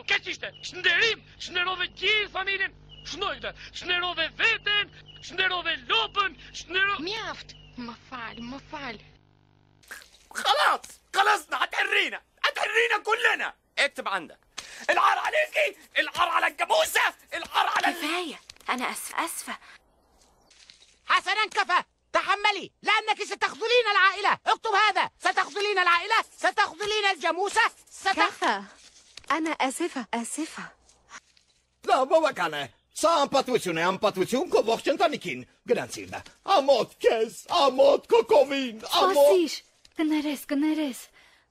geç işte. Snderim, snderove gjithë familjen. Shnojtë, shnerove veten, shnerove lopën, shnerove... Mjaft, më fal. خلاص هترينا كلنا. اكتب عندك العار عليكي، العار على الجاموسة، العار على كفاية، أنا أسفة. حسنا كفى، تحملي لأنك ستخذلين العائلة. اكتب هذا، ستخذلين العائلة، ستخذلين الجاموسة. كفى، أنا آسفة. لا بابا كان أمباتويتشون كوفوكشن تانيكين جرانسينا أموت كيس أموت كوكومين Fasish, kënëres.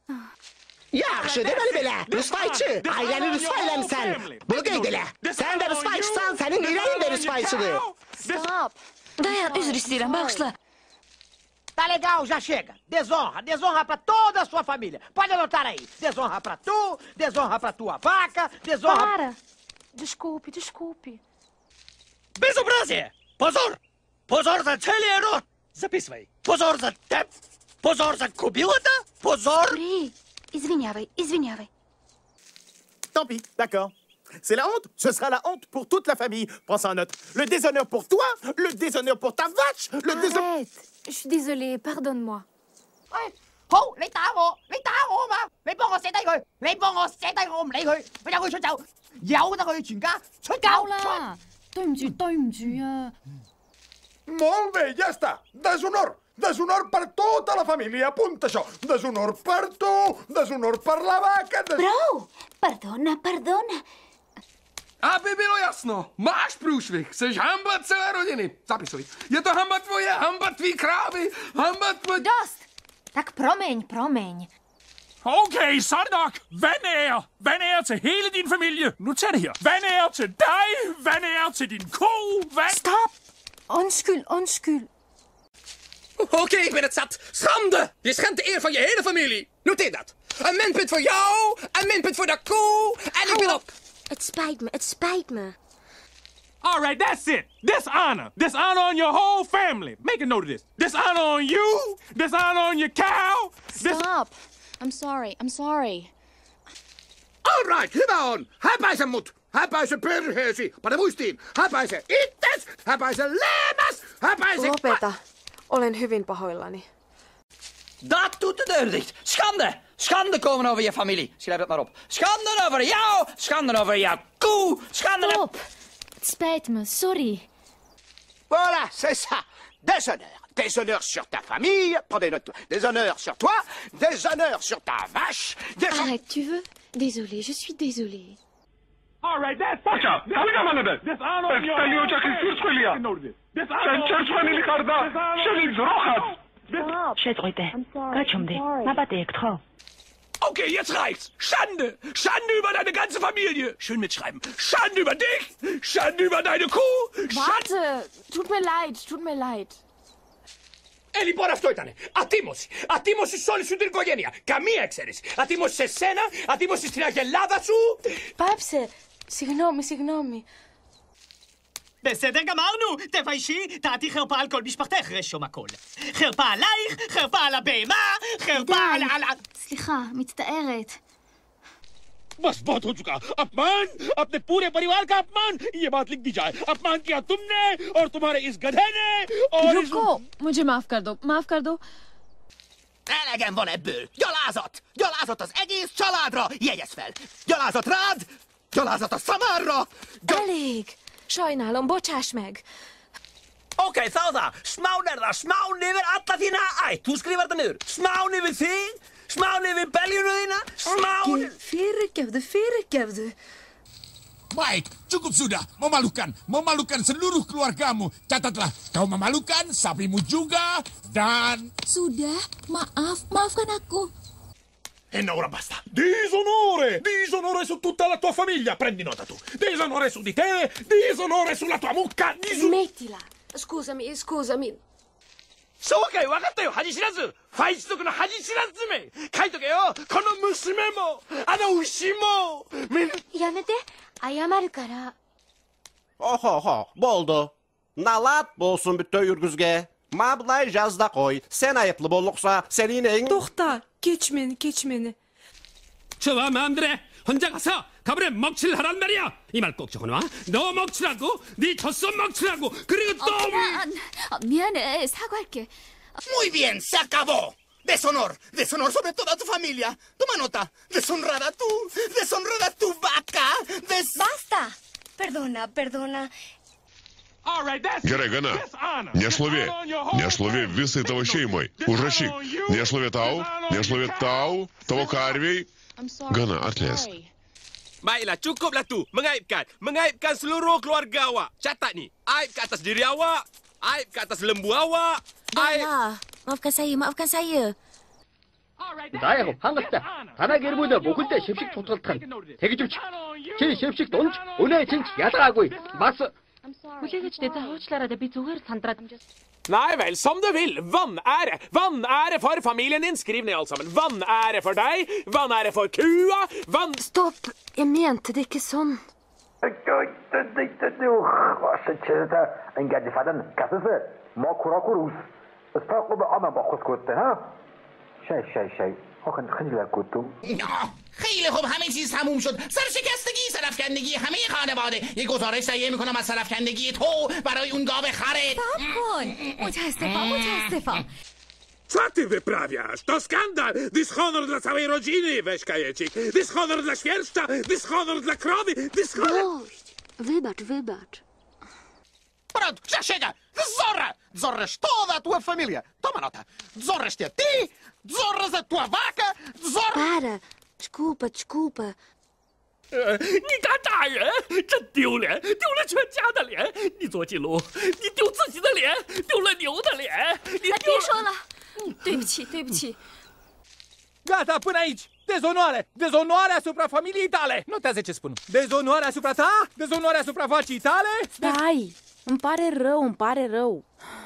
Yaxşı demeli bile. Rüsvayçı. Aileni rüsvaylamışsın. Bunu giydile. Sen de rüsvayçısan senin yüreğin de rüsvayçıdır. Stop. Dayan, özür istedim, bağışla. Tá legal, já chega. Desonra pra toda a sua família. Pode anotar aí. Desonra pra tu, desonra pra tua vaca, desonra... Para. Desculpe. Безобразие! Позор! Позор за целия род! Записывай. Позор за теб! Позор за кобилата! Позор! При, извинявай. Tant pis, d'accord. C'est la honte. Ce sera la honte pour toute la famille. Prends ça en note. Le déshonneur pour toi, le déshonneur pour ta vache, le déshonneur... Arrête. Je suis désolée, pardonne-moi. Hô, lấy táo mà. Lấy幫我寫低佢，我唔理佢，我由佢出走，由得佢全家出夠狗。 啦，對唔住啊。 Molt bé, ja està. Deshonor per tota la família. Apunta això. Deshonor per tu, deshonor per la vaca... Bro, pardona. Aby bylo jasno, máš průšvih, seš hamba celé rodiny. Zapisuj. Je to hamba tvoje, hamba tvý krávy, hamba tvoje... Dost! Tak promiň. Okay, så er det nok. Vandære til hele din familie. Nu tag det her. Vandære til dig, vandære til din ko, Stop! Undskyld. Oké, ik ben het zat. Schande! Je schendt de eer van je hele familie. Noteer dat. Een minpunt voor jou, een minpunt voor de koe en ik ben op. Het spijt me. All right, that's it. Dishonor. Dishonor on your whole family. Make a note of this. Dishonor on you. Dishonor on your cow. Stop. I'm sorry. All right, hyvä on. Häpäise mut. Häpäise perheesi. Pane muistiin. Häpäise itses. Häpäise Leemas. Häpäise... Lopeta. Olen hyvin pahoillani. Dat doet de deur dicht. Schande! Schande komen over je familie. Schrijf het maar op. Schande over jou. Schande over jouw koe. Schande... Stop! Het spijt me, sorry. Voilà, c'est ça. Déshonneur. Déshonneur sur ta famille. Prends des notes. Déshonneur sur toi. Déshonneur sur ta vache. Arrête, tu veux? Désolée, je suis désolée. All right, that's it. Dishonor on your whole family. Make a note of this. Okay, jetzt reicht's. Schande! Schande über deine ganze Familie! Schön mitschreiben. Schande über dich! Schande über deine Kuh! Warte, tut mir leid. Λοιπόν αυτό ήτανε. Ατίμωση σε όλη σου την οικογένεια. Καμία εξαίρεση. Ατίμωση σε σένα, ατίμωση στην αγελάδα σου. Πάψε. Συγγνώμη. בסדר גמרנו, תביישי, תעתי חרפה על כל משפחתך, רשום הכל. חרפה עלייך, חרפה על הבהמה, חרפה על... סליחה, מצטערת. बस बहुत हो चुका। अपमान, अपने पूरे परिवार का अपमान, ये बात लिख दी जाए। अपमान किया तुमने और तुम्हारे इस गधे ने और रुको, मुझे माफ कर दो. Elegem van ebből. Gyalázat az egész családra. Jegyezz fel. Gyalázat rád, gyalázat a szamára. Elég. Sajnálom, bocsáss meg. Okej, þá það. Smán yfir alla þína ætt. Þú skrifar þetta niður. Smán yfir þig, smán yfir beljunu þína, smán... Fyrirgefðu. Baik, cukup sudah. Memalukan seluruh keluargamu. Catatlah, kau memalukan sapimu juga dan... Sudah, maafkan aku. E ora basta. Disonore su tutta la tua famiglia. Prendi nota tu. Disonore su di te, disonore sulla tua mucca. Smettila. Scusami. そうかい、分かったよ、恥知らず。ファイ一族の恥知らずめ。書いとけよ、この娘も、あの牛も。 やめて、謝るから。 Oho, boldu. Nalat bolsun bütün yürgüzge. Mablay yazda koy. Sen ayıplı bolluksa senin en... Toxta, keç məni. 저 마음대로 혼자 가서 가문에 먹칠하란 말이야. 이 말 꼭 적어놔. 너 먹칠하고 네 젖손 먹칠하고 그리고 또 미안해. 사과할게. Muy bien, se acabó. Deshonor, deshonor sobre toda tu familia. Toma nota. Deshonrada tu vaca. Basta. Perdona. Gerai, gana. Nešlovė visai tavo šeimai. Užrašyk. Nešlovė tau, tavo karviai. Gana, atleisk. Baiklah, cukuplah tu. Mengaibkan seluruh keluarga awak. Catat ni. Aib ke atas diri awak. Aib ke atas lembu awak. Dahlah, maafkan saya. 나야고 반갑다. 바닥에 보자 목을 때 십식 촉촉한 되게 좋지. 제 십식 돈 오늘 진짜 야다하고 맞어. Nei vel, som du vil. Vanære. Vanære for familien din. Skriv ned alt sammen. Vanære for deg. Vanære for kua. Stopp! Jeg mente det ikke sånn. خیلی خوب همه چیز تموم شد. سرشکستگی، سرفکندگی همه خانواده. یه گزارش تهیه میکنم از سرفکندگی تو برای اون گاو خرت. متاسفم. Co ty wyprawiasz? To skandal! Dyshonor dla całej rodziny, weź kajecik. Dyshonor dla świerszcza, dyshonor dla krowy, dyshonor... Wybacz. Pronto, já chega! Zorra! Zorras toda a tua família! Toma nota! Zorras-te a ti, zorras a tua vaca, zorras... Para. Desculpa. 你敢打人，真丢脸，丢了全家的脸。你做记录，你丢自己的脸，丢了牛的脸。你别说了，对不起。 Gata, până aici! Dezonoare asupra familiei tale! Notează ce spun. Dezonoare asupra ta, dezonoare asupra vacii tale. Stai! Îmi pare rău.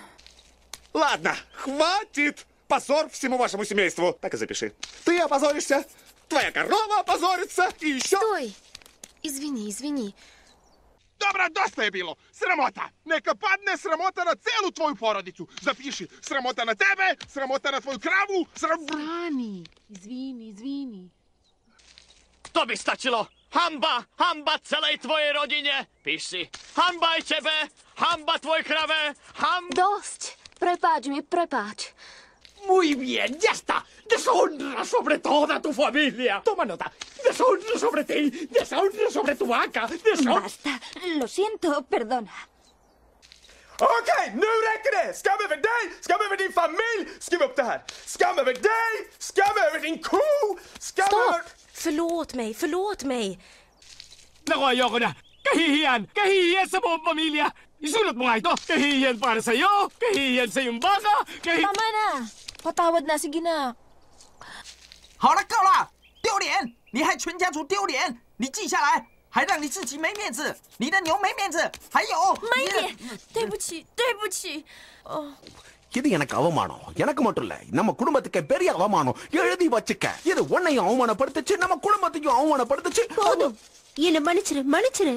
Ладно, хватит! Позор всему вашему семейству. Так и запиши. Ты опозоришься, твоя корова опозорится и еще... Sтой! Извини. Dobro, dosta je bilo. Sramota. Neka padne sramota na celu tvoju porodicu. Zapiši, sramota na tebe, sramota na tvoju kravu, Rani, izvini. To by stačilo. Hamba celej tvojej rodine. Píš si. Hamba aj tebe, hamba tvoj krave, Dość! Prepáč. Muy bien, ya está. Deshonra sobre toda tu familia. Toma nota. Deshonra sobre ti, deshonra sobre tu vaca. Basta. Lo siento, perdona. Okej, nu räcker det! Skam över dig, skam över din familj! Skriv upp det här. Skam över dig, skam över din ko, skam över... Förlåt mig. Nakuha ko na. Kahihiyan sa buong pamilya. Isulat mo nga ito. Kahihiyan para sa'yo, kahihiyan sa iyong baka, Tama na. Patawad na, sige na. 好了，够了！丢脸！你害全家族丢脸！你记下来，还让你自己没面子，你的牛没面子，还有慢一点，对不起。 இது எனக்கு அவமானம். எனக்கு மட்டும் இல்ல, நம்ம குடும்பத்துக்கு பெரிய அவமானம். எழுதி வச்சுக்க. இது உன்னையும் அவமானப்படுத்துச்சு, நம்ம குடும்பத்தையும் அவமானப்படுத்துச்சு. போதும். என்ன மன்னிச்சிரு.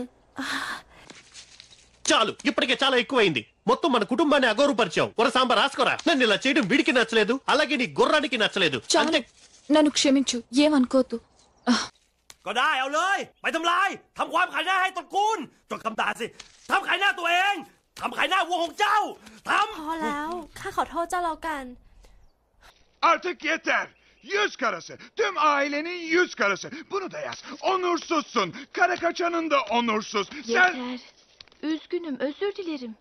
చాలు ఇప్పటికే చాలా ఎక్కువైంది. మొత్తం మన కుటుంబాన్ని అగౌరవపరిచావు. సాంబార్ రాసుకోరా. నన్ను ఇలా చేయడం వీడికి నచ్చలేదు, అలాగే నీ గుర్రానికి నచ్చలేదు. అంటే నన్ను క్షమించు, ఏమనుకోవద్దు. ก็ได้เอาเลยไปทำลายทำความขายหน้าให้ตระกูลจดคำด่าสิทำขายหน้าตัวเองทำขายหน้าวัวของเจ้าทำพอแล้วข้าขอโทษเจ้าแล้วกัน Artık yeter. 100 karası. Tüm ailenin 100 karası. Bunu da yaz. Onursuzsun. Kara kaçanın da onursuz. Yeter. Üzgünüm, özür dilerim.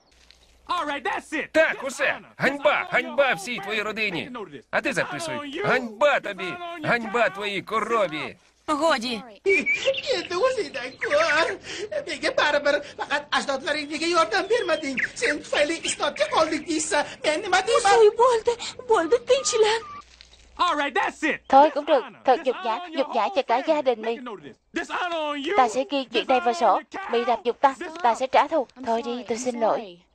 Так, усе. Ганьба всій твоїй родині. А ти записуй. Ганьба тобі. Ганьба твоїй корові. Годі. Dewisi Dankor. Peki barbar. Fakat ajdotların diye yordam vermedin. Sen tufaylı istotçuk olduk değilse benim adım... Boldu dinçilen. Thôi cũng được, thật nhục nhã cho cả gia đình mi. Ta sẽ ghi chuyện đây vào sổ. Bị đập giục ta sẽ trả thù. Thôi đi, tôi xin lỗi.